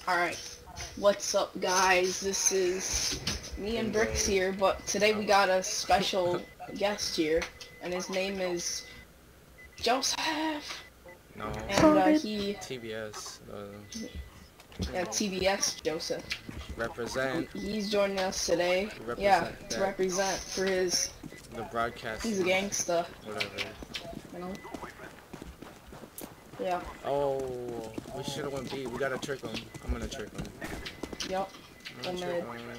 Alright, what's up guys? This is me and Bricks here, but today we got a special guest here, and his name is Joseph. No. And TBS. TBS Joseph. Represent. He's joining us today. Represent to represent for his... The broadcast. He's a gangsta. Whatever. You know? Yeah. Oh, we should have went B. We gotta trick him. I'm gonna trick him. Yup. Okay,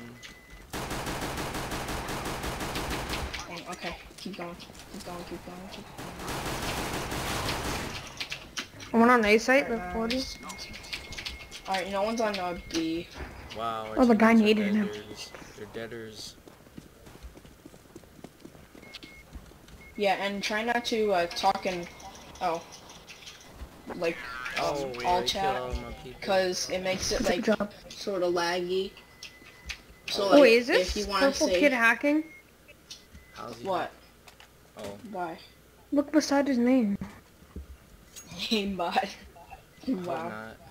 keep going. I went on A site, the 40. Alright, no one's on B. Wow. Oh, the guy needed him. They're deaders. Yeah, and try not to talk in, all chat, because it makes it like sort of laggy. So like, wait, is this if you want to purple say kid hacking? What? Oh. Why? Look beside his name. Aimbot. Wow.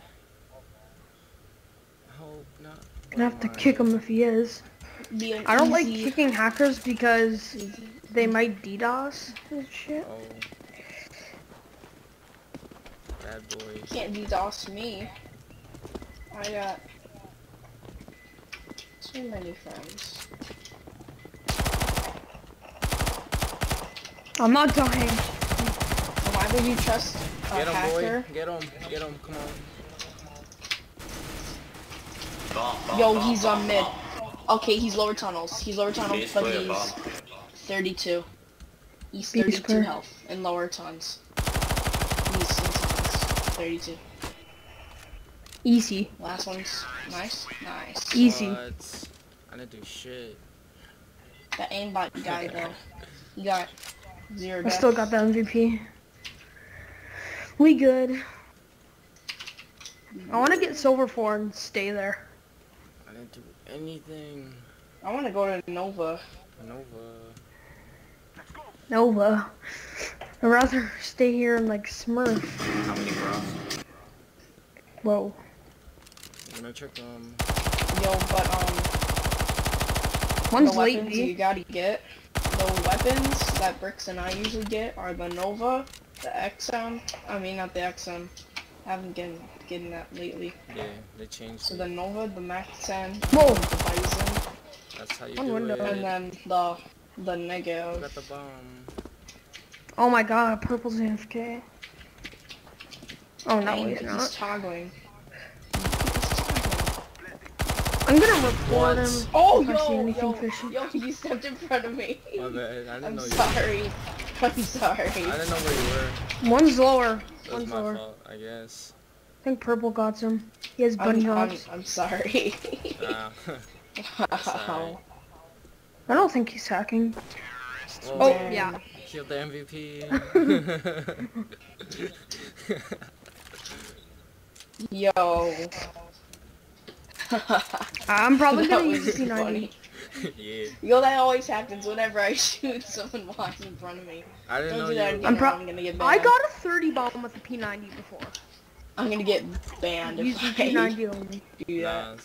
Hope not. Gonna have to kick him if he is. I don't like kicking hackers because they might DDoS and shit. Oh. Bad boy. You can't DDoS me. I got too many friends. I'm not dying. Why would you trust a Get him, hacker? boy. Get him. Come on. Yo, he's on mid. Okay, he's lower tunnels, but he's 32. He's 32 health in lower tunnels. He's in tunnels. 32. Easy. Last one's nice. Easy. What? I didn't do shit. That aimbot guy though, he got 0 deaths. I still got the MVP. We good. I want to get silver 4 and stay there. I didn't do anything. I want to go to Nova. Nova. I'd rather stay here and like Smurf. How many, bro? Whoa. I'm gonna trick them. Yo, but One's the late, weapons you gotta get. The weapons that Bricks and I usually get are the Nova, the XM. I mean, not the XM. I haven't getting that lately. Yeah, they changed. So the Nova, the Max 10, Whoa. the Bison. That's how you One do window. it. And then the Negative. I got the bomb. Oh my god, purple's AFK. Oh no, he's He's not. toggling. I'm gonna report him. Oh, if I see anything fishy. yo, you stepped in front of me. My bad. I didn't know you. I'm sorry. I didn't know where you were. One's lower. That was One's my lower. fault, I guess. I think purple got some. He has bunny hops. I'm sorry. Wow. I don't think he's hacking. Oh, yeah. Killed the MVP. Yo. I'm probably That gonna was use the funny. P90. Yeah. Yo, that always happens whenever I shoot someone walks in front of me. I didn't Don't know do that you. again, I'm gonna get banned. I got a 30 bomb with the P90 before. I'm gonna get banned Use if the I P90 only. do that. Nah,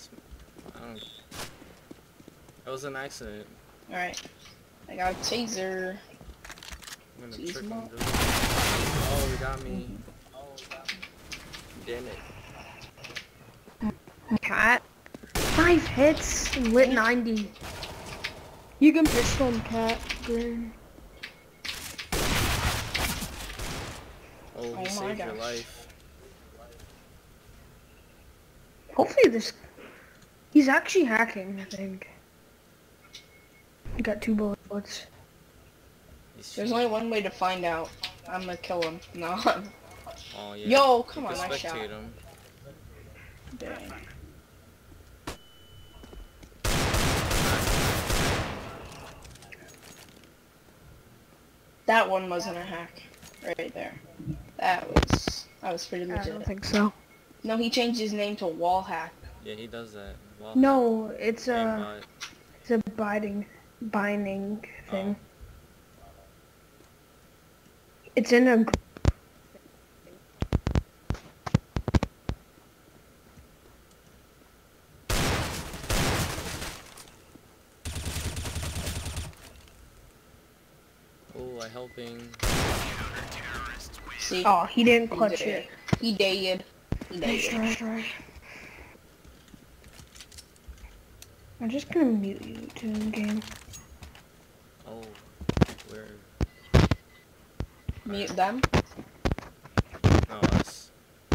it was an accident. Alright. I got a taser. I'm gonna Jeez, trick Mo. him. Oh, he got me. Damn it. Cat. 5 hits. Lit 90. You can pistol him, Cat. Green. Oh, he my saved your gosh. life. Hopefully this... He's actually hacking, I think. I got 2 bullets. There's only one way to find out. I'm gonna kill him. No. Oh, yeah. Yo, come on, You I can shot. spectate him. Dang. That one wasn't a hack. Right there. That was pretty I legit. don't think so. No, he changed his name to Wallhack. Yeah, he does that. Well, No, it's a... aimbot. It's a binding thing. It's in a... boy helping. See? Oh, he didn't clutch it. He did. Right. I'm just gonna mute you to the game. Oh, where? Mute them? No, us.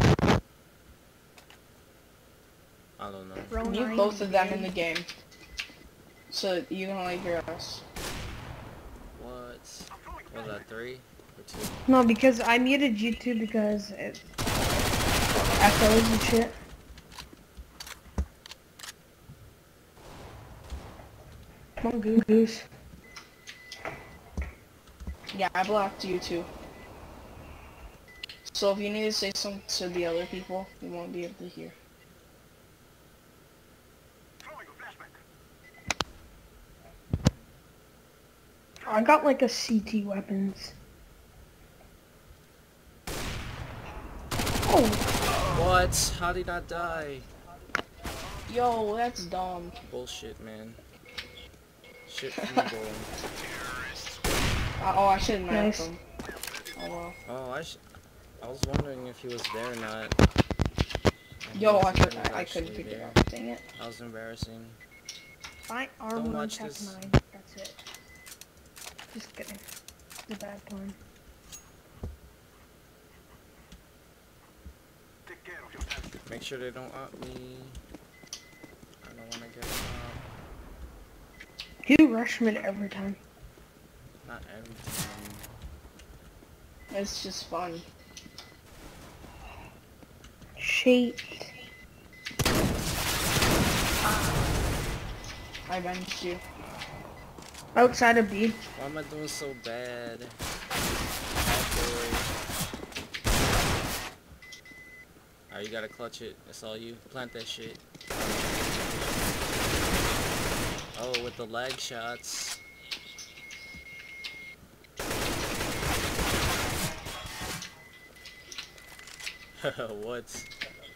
I don't know. Mute both of them in the game. So you can only hear us. What? Was that 3 or 2? No, because I muted you too because it echoes and shit. Come on, Goose. Yeah, I blocked you too. So if you need to say something to the other people, you won't be able to hear. I got like a CT weapons. Oh. What? How did I die? Yo, that's dumb. Bullshit, man. Shit from the goal. Oh, I shouldn't have Nice. them. Oh well. Oh, I was wondering if he was there or not. And Yo, he I was couldn't actually pick it there. up. Dang it. That was embarrassing. Fine, Don't R1 watch Tech this. 9. That's it. Just kidding. It's a bad plan. Make sure they don't up me. I don't want to get up. You rush mid every time. Not every time. It's just fun. Shit. I avenged you. Outside of B. Why am I doing so bad? Bad boy. Alright, you gotta clutch it. That's all you. Plant that shit. Oh, with the lag shots. What?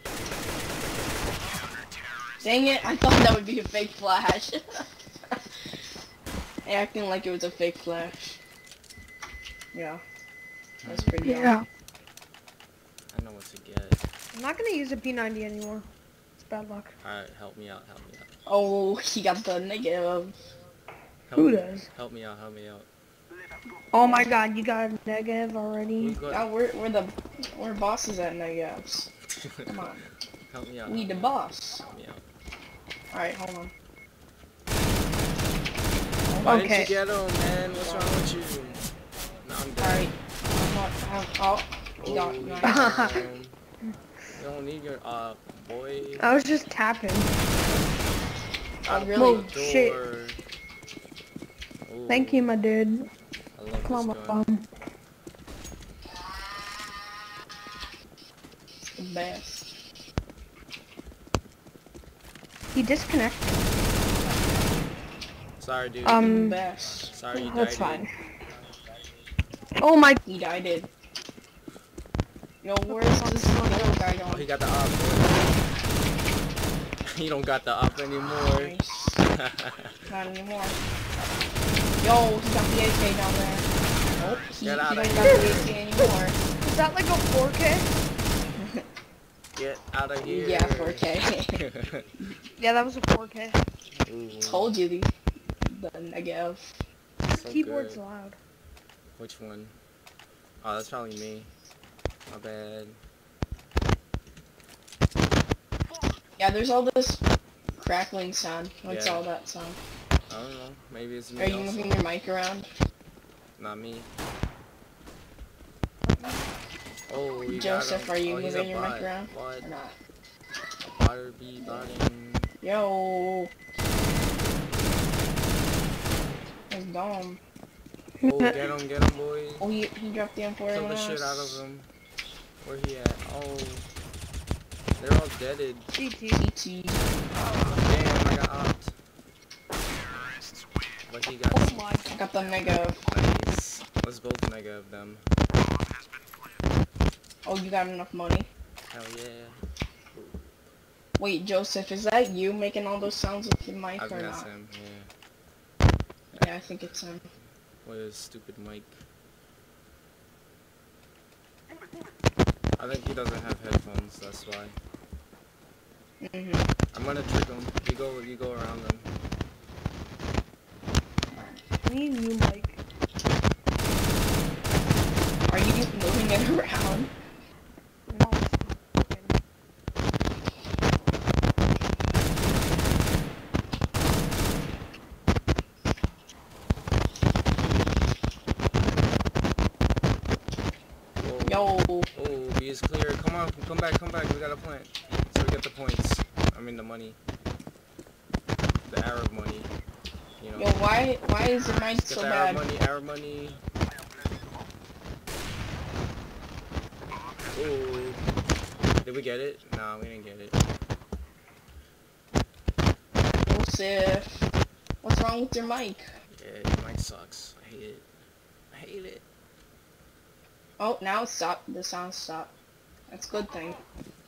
Dang it, I thought that would be a fake flash. Acting like it was a fake flash. Yeah. That's pretty dumb. I know what to get. I'm not gonna use a P90 anymore. It's bad luck. Alright, help me out, help me out. Oh, he got the negative. Help Who me. does? Help me out, help me out. Oh my god, you got a negative already. Who's got- Yeah, we're bosses at negatives. Come on. Help me out. We the boss. Help me out. Alright, hold on. Why Okay. didn't you get him, man? What's wrong with you? No, I'm dead. Alright. You got it. Oh. You don't need your boy. I was just tapping. Oh, really? Whoa, shit. Ooh, Thank you, my dude. I love Come on, my this gun. bum. The best. Hmm. He disconnected. Sorry, dude. The best. Sorry you That's died. fine. Oh my. He died. Yo, where's this little guy Oh, going? he got the op. He don't got the op anymore. Nice. Not anymore. Yo, he got the AK down there. Oh, he Get don't out got of the AK anymore. Is that like a 4K? Get out of here. Yeah, 4K. Yeah, that was a 4K. Ooh, Told you the negative. so Keyboard's good. loud. Which one? Oh, that's probably me. My bad. Yeah, there's all this crackling sound. What's Yeah. all that sound? I don't know. Maybe it's me Are you also. moving your mic around? Not me. Oh, you Joseph, got him. are you Oh, he's moving a your bot. mic around? What? Or not? Water be botting. Yo. That's dumb. Oh, get him, boys. Oh, he dropped the M4 Kill in the us. shit out of him. Where he at? Oh. They're all deaded. CT. CT. Damn, I got opt. But he got Oh my I got the negative. nice. Let's both negative them. Oh, you got enough money? Hell yeah. Wait, Joseph, is that you making all those sounds with the mic I or think that's not? him, yeah. Yeah, I think it's him. With his stupid mic. I think he doesn't have headphones, that's why. I'm gonna trick him. You go around them. I need a new mic. Are you just moving it around? No. Yo. Oh, B is clear. Come on, come back. We got a plant. So we get the points. I mean the money. The Arab money. You know. Yo, why is the mic so bad? Arab money. Oh. Did we get it? No, we didn't get it. Joseph. What's wrong with your mic? Yeah, your mic sucks. I hate it. Oh, now it stopped. The sound stopped. That's a good thing.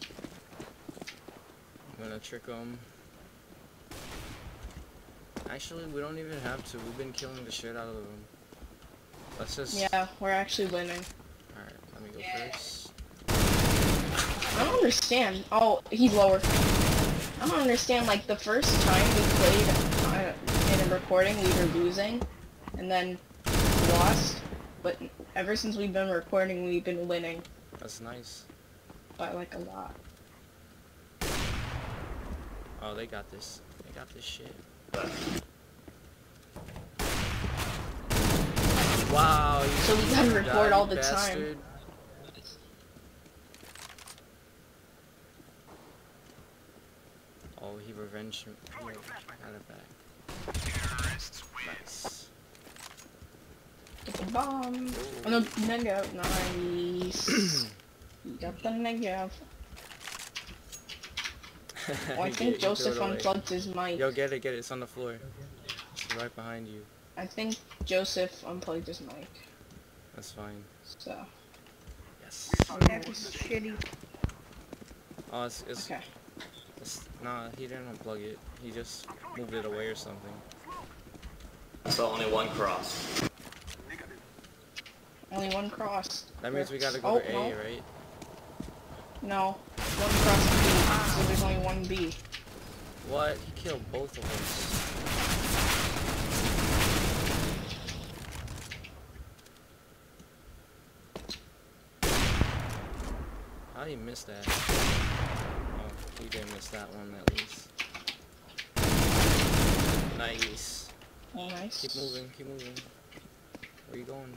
I'm gonna trick them. Actually, we don't even have to. We've been killing the shit out of them. Let's just... Yeah, we're actually winning. Alright, let me go first. I don't understand. Oh, he's lower. I don't understand, like, the first time we played in a recording, we were losing, and then lost, but ever since we've been recording, we've been winning. That's nice. By, like, a lot. Oh, they got this. They got this shit. Wow. So we gotta record all the time. Oh, he revenged me. He got it back. Nice. Get the bomb. Ooh. Oh no, negative. Nice. You got the negative. Oh, I think Joseph unplugged his mic. Yo, get it. It's on the floor. It's right behind you. I think Joseph unplugged his mic. That's fine. So. Yes. That was shitty. Oh, it's okay. Nah, he didn't unplug it. He just moved it away or something. So only one cross. Only one cross. That means we gotta go to A, right? No. One cross B, so there's only one B. What? He killed both of us. How did he miss that? Oh, he didn't miss that one at least. Nice. Oh, nice. Keep moving. Where you going?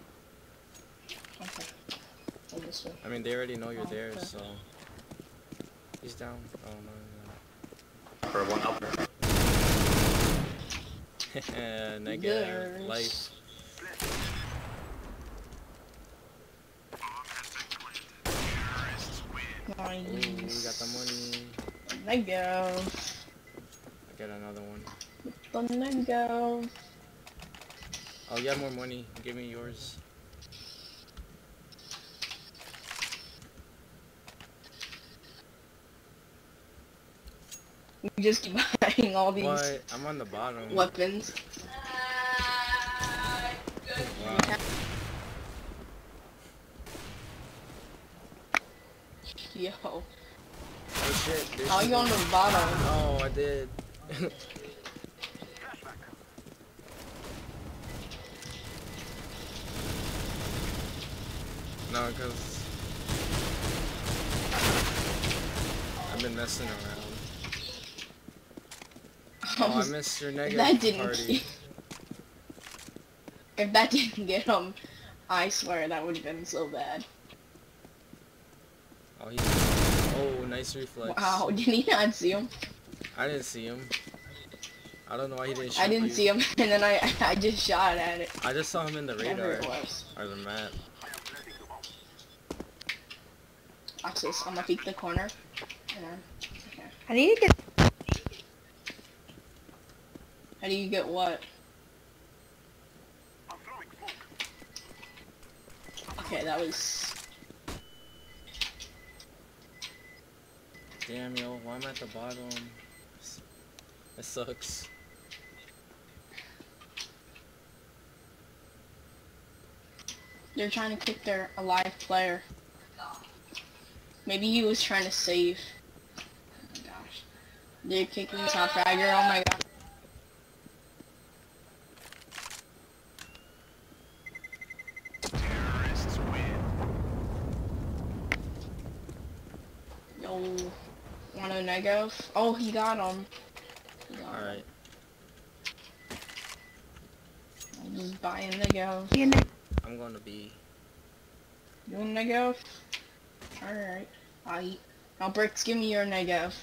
Okay. Go this way. I mean, they already know you're there, okay. so... He's down. Oh, no, For one upper. Negative life. Nice. Ooh, we got the money. Negative. I get another one. The negative. Oh, you have more money. Give me yours. You just keep buying all these What? I'm on the bottom. weapons. Wow. Yo. Oh shit. How are you on the bottom? Oh, I did. No, because I've been messing around. Oh, I missed your negative party. If that didn't get him, I swear that would have been so bad. Oh, oh, nice reflex. Wow, did he not see him? I didn't see him. I don't know why he didn't shoot I didn't see him, and then I just shot at it. I just saw him in the radar, or the map. Access, I'm gonna peek the corner. Okay. I need to get... How do you get what? Okay, that was... Damn, yo, why am I at the bottom? It sucks. They're trying to kick their alive player. Maybe he was trying to save. Oh my gosh. They're kicking top fragger. Oh my god. Terrorists win. Yo. Want a negative? Oh, he got him. Alright. I'm just buying negative. I'm going to be. You want negative? Alright. Now, Bricks, give me your negative.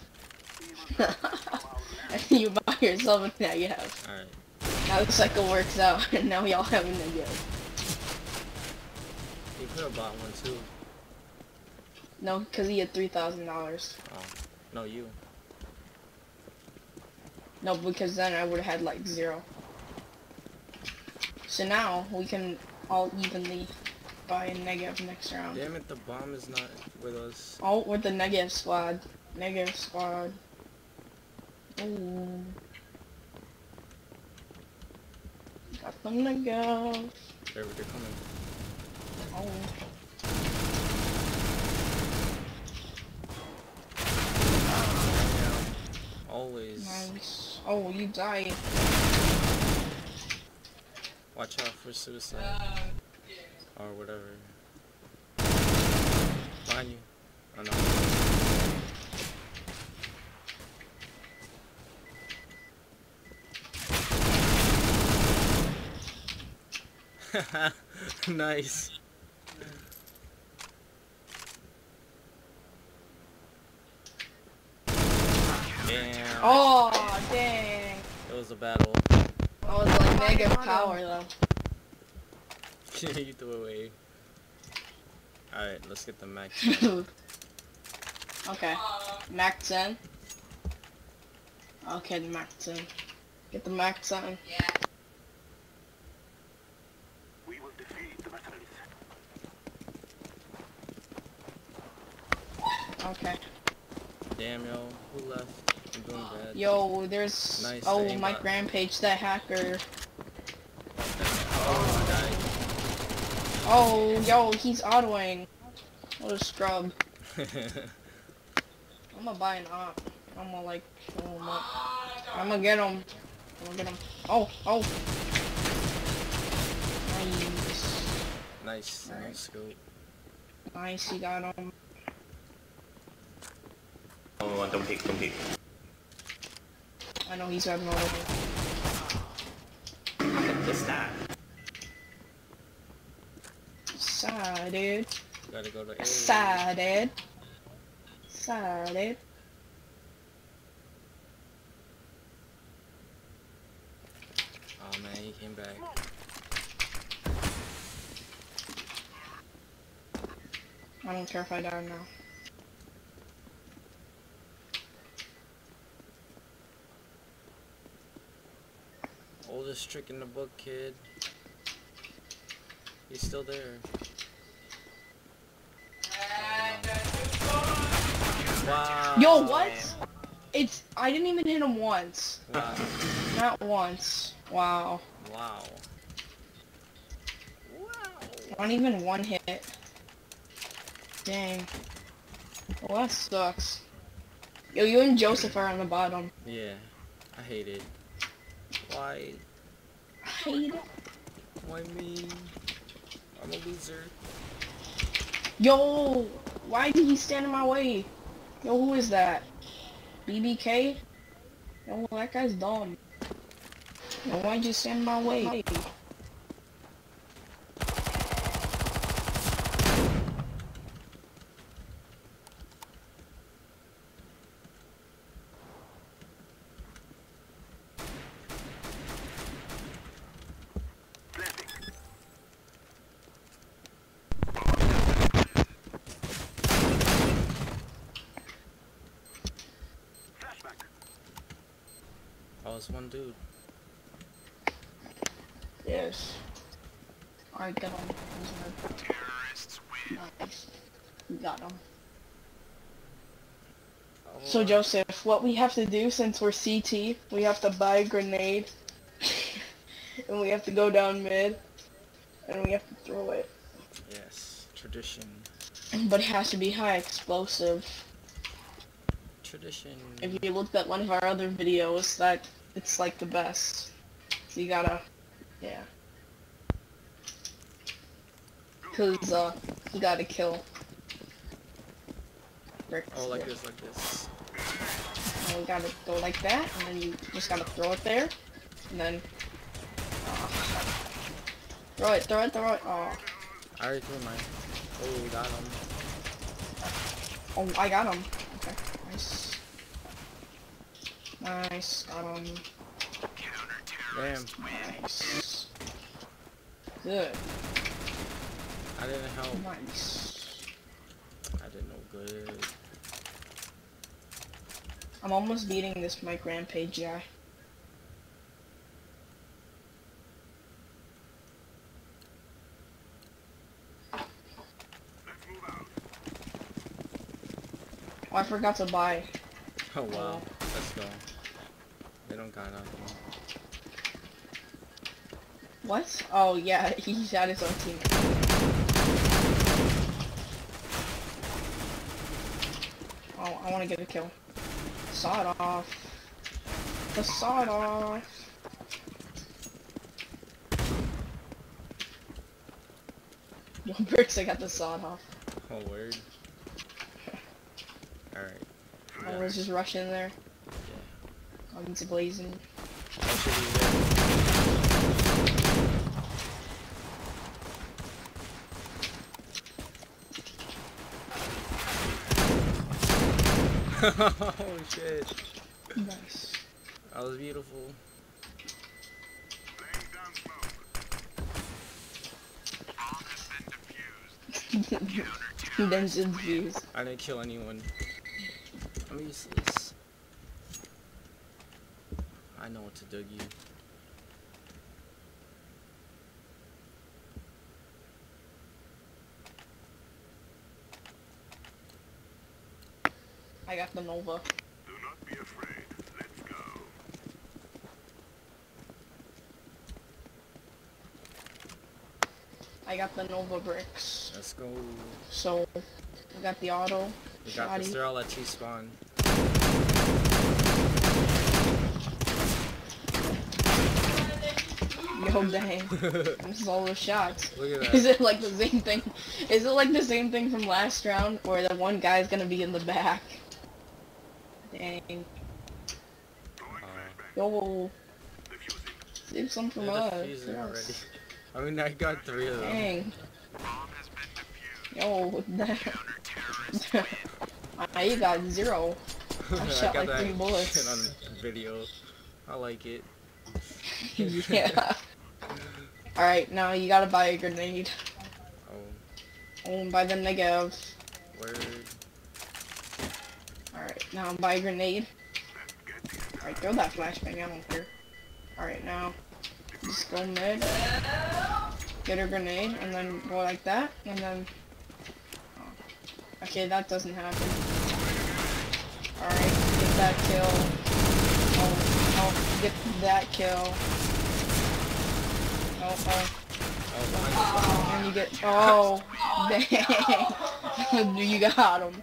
And you buy yourself a negative. Alright. Now the cycle works out, and now we all have a negative. You could have bought one too. No, because he had $3,000. Oh. No, you. No, because then I would have had like 0. So now we can all evenly buy a negative next round. Damn it, the bomb is not with us. Oh, with the negative squad. Negative squad. Ooh. Got the negative. They're coming. Oh. Always. Nice. Oh, you died. Watch out for suicide. Or whatever. Behind you. Oh no. Nice. Damn. Oh, dang. It was a battle. I was like negative power though. You threw away. Alright, let's get the max. Okay. Max 10. Okay, the max 10. Get the max 10. Yeah. We will defeat the mercenaries. Okay. Damn, yo. Who left? I'm doing bad. Yo, there's... Nice, oh, Mike Rampage, that hacker. Oh, I died. Oh, yo, he's autoing. What a scrub. I'm gonna buy an op. I'm gonna like show him up. I'm gonna get him. I'm gonna get him. Oh, oh. Nice. Nice. Alright. Nice scope. Nice, he got him. Oh, don't peek, don't peek. I know he's having a little bit. Look at this stat. Excited. Gotta go to A. Excited. Excited. Oh man, he came back. I don't care if I die now. Oldest trick in the book, kid. He's still there. Wow. Yo, what? It's... I didn't even hit him once. Wow. Not once. Wow. Wow. Not even one hit. Dang. Well, that sucks. Yo, you and Joseph are on the bottom. Yeah. I hate it. Why? I hate it. Why me? I'm a loser. Yo! Why did he stand in my way? Yo, who is that? BBK? Yo, that guy's dumb. Yo, why'd you stand in my way? Oh, it's one dude. Yes. Alright, get him. Terrorists win. Nice. We got him. Oh, So Joseph, what we have to do since we're CT, we have to buy a grenade, and we have to go down mid, and we have to throw it. yes, tradition. But it has to be high explosive. Tradition. If you looked at one of our other videos, that it's like the best. So you gotta, yeah. Cause you gotta kill. Bricks. Oh, like this, like this. And you gotta go like that, and then you just gotta throw it there, and then throw it. Oh, I already threw mine. Oh, we got him. oh, I got him. Okay, nice. Nice, got him. Damn. Nice. Good. I didn't help. Nice. I did no good. I'm almost beating this Mike Rampage guy. Oh, I forgot to buy. Oh wow. Let's go. They don't got nothing. What? Oh yeah, he's at his own team. Oh, I want to get a kill. Sawed off. The sawed off. Yo, Bricks, I got the sawed off. Oh word. Alright. I was just rushing there. Yeah. Guns blazing. That should be good. Oh shit. Nice. That was beautiful. Then just views. I didn't kill anyone. I'm useless. I know what to do you. I got the Nova. Do not be afraid. Let's go. I got the Nova Bricks. Let's go. So, I got the auto. We got this. Shoddy. They're all at T-spawn. Yo, dang. This is all those shots. Look at that. Is it like the same thing? Is it like the same thing from last round where the one guy's gonna be in the back? Dang. Yo. Save some from They're us. defusing already. Yes. I mean, I got 3 of them. Dang. Yo, what the you got 0. I shot got like 3 that bullets. shit on video. I like it. Yeah. Alright, now you gotta buy a grenade. Oh, Owned by the negative. word. Alright, now buy a grenade. Alright, throw that flashbang, I don't care. Alright, now just go mid. Get a grenade, and then go like that, and then... Oh. Okay, that doesn't happen. Alright, get that kill. Oh, get that kill. Oh. And you get... Oh, dang. You got him.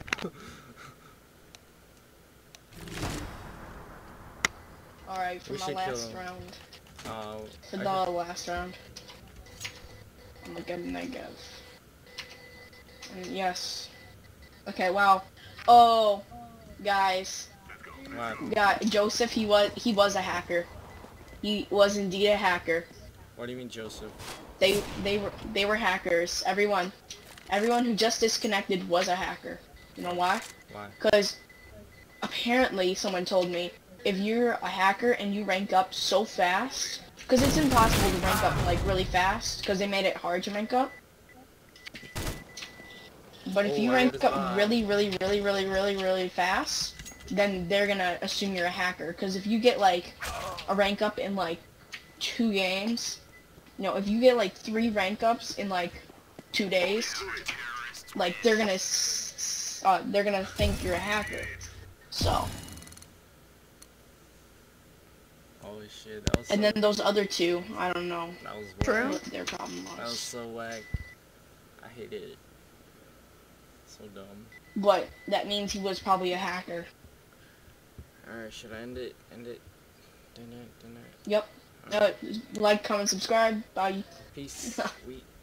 Alright, for We my should kill last him. round. For I the last round. I'm gonna get a negative. And yes. Okay, wow. Oh, guys. What? Yeah, Joseph, he was a hacker. He was indeed a hacker. What do you mean, Joseph? They were hackers. Everyone who just disconnected was a hacker. You know why? Why? Because apparently someone told me if you're a hacker and you rank up so fast, because it's impossible to rank up like really fast, because they made it hard to rank up. But if you rank up really fast, then they're gonna assume you're a hacker. Because if you get like a rank up in like 2 games, you know, if you get like 3 rank ups in like 2 days, like they're gonna think you're a hacker. So. Holy shit, that was. And so, then those other 2, I don't know that was True. whack. what their problem That was was. so whack. I hate it. So dumb. But that means he was probably a hacker. Alright, should I end it? End it? Dun it. Yep. Like, comment, subscribe. Bye. Peace. Sweet.